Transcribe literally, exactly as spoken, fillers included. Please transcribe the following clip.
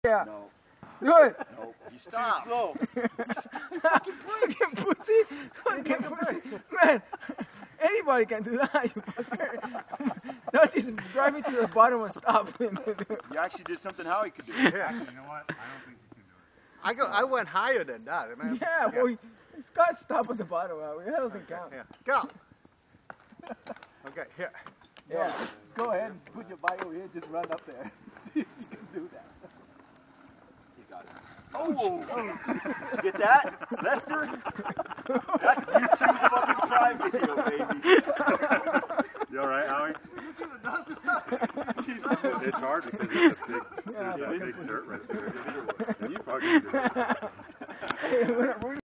Yeah. No. Do it. No. You stop. Too slow. Fucking pussy. Fucking pussy. Man, anybody can do that, you fucker. That's just drive me to the bottom and stop. You actually did something Howie could do. Yeah. Actually, you know what? I don't think you can do it. I go. I went higher than that, man. Yeah, yeah. Boy. It's got to stop at the bottom. That doesn't count. Yeah. Go. Okay, here. Yeah. Go ahead and put your bike over here. Just run up there. See if you can do that. He got it. Oh! oh. Get that? Lester? That's YouTube fucking Prime video, baby. You alright, Howie? It's hard because it's a big, there's a big dirt right there. And you fucking do it.